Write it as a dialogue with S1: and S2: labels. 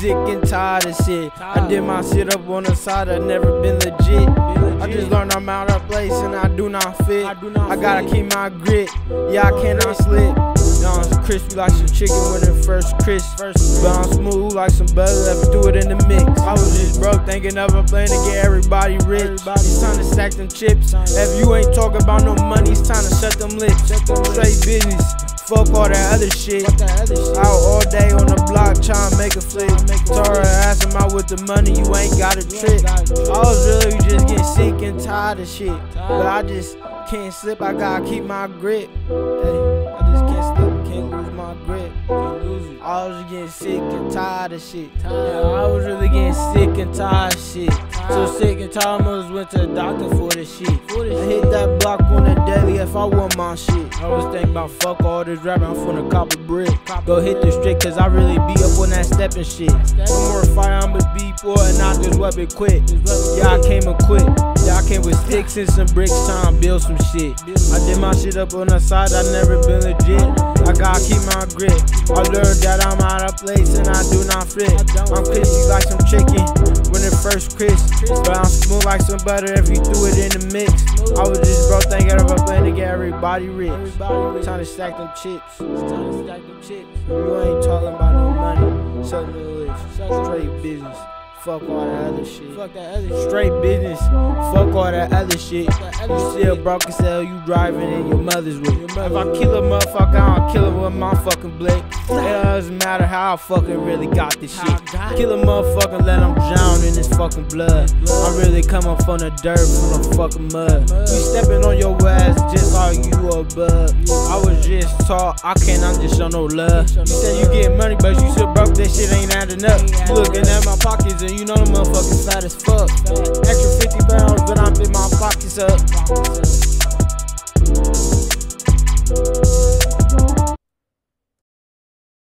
S1: sick and tired of shit. I did my shit up on the side, I never been legit. I just learned I'm out of place and I do not fit. I gotta keep my grit, yeah, I cannot slip. I'm crispy like some chicken when it first crisp. But I'm smooth like some butter, let me do it in the mix. I was just broke, thinking of a plan to get everybody rich. It's time to stack them chips. If you ain't talking about no money, it's time to shut them lips. Straight business, fuck all that other shit. Out all day on the block, trying to make a flip. Told her ass, I'm out with the money, you ain't got a trip. I was really just getting sick and tired of shit, but I just can't slip, I gotta keep my grip. Hey, I just can't slip, can't lose my grip. I was getting sick and tired of shit. I was really getting sick and tired of shit. So sick and tired, I almost went to the doctor for this shit. I hit that block on the daily if I want my shit. I was thinking about fuck all this rapping, I'm finna cop a brick. Go hit the strict, cause I really be up on that stepping shit. No more fire, I'ma be poor and not this weapon quick. Yeah, I came equipped. Yeah, I came with sticks and some bricks trying to build some shit. I did my shit up on the side, I never been legit. I gotta keep my grip. I learned that I'm out of place and I do not fit. I'm crispy like some chicken when it first crisp, but I'm smooth like some butter if you threw it in the mix. I was just broke thinking of a plan to get everybody rich. Time to stack them chips. You ain't talking about no money, something to live. Straight business. Fuck all that other shit. Straight business. Fuck all that other shit. You still broke as hell, you driving in your mother's whip. If I kill a motherfucker, I'll kill him with my fucking blick. It doesn't matter how I fucking really got this shit. Kill a motherfucker, let him drown in his fucking blood. I'm really coming from the dirt, from the fucking mud. You stepping on your ass just like you a bug. I was just taught, I can't understand no love. You said you get money, but you still broke, that shit ain't adding up. You looking at my pockets and you know the motherfuckers fat as fuck. Extra 50 pounds, but I'm in my pockets up.